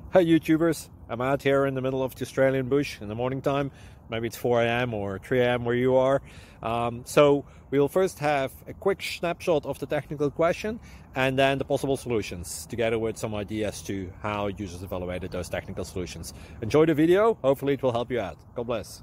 Hi YouTubers, I'm out here in the middle of the Australian bush in the morning time. Maybe it's 4 a.m. or 3 a.m. where you are. So we'll first have a quick snapshot of the technical question and then the possible solutions, together with some ideas to how users evaluated those technical solutions. Enjoy the video, hopefully it will help you out. God bless.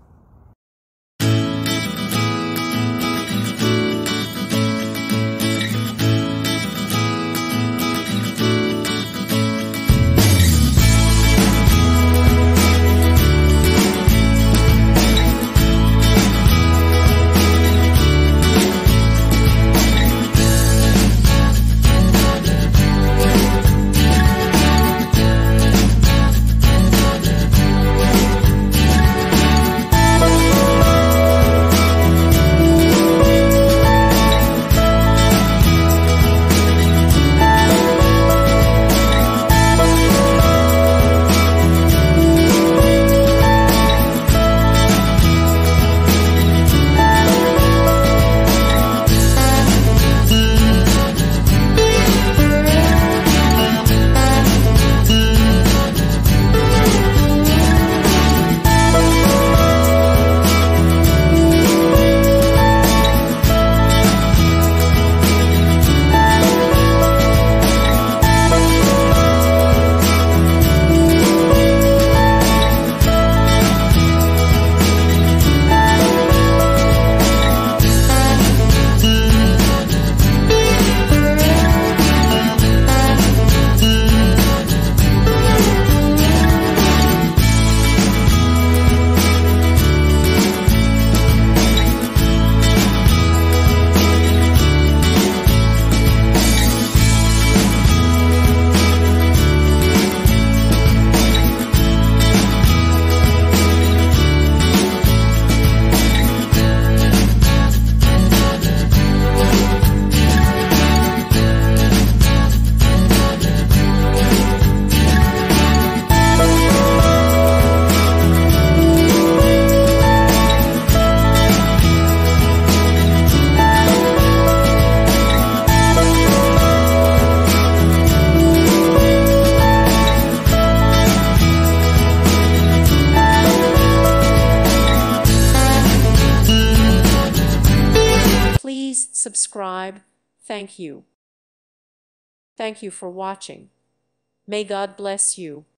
Please subscribe. Thank you. Thank you for watching. May God bless you.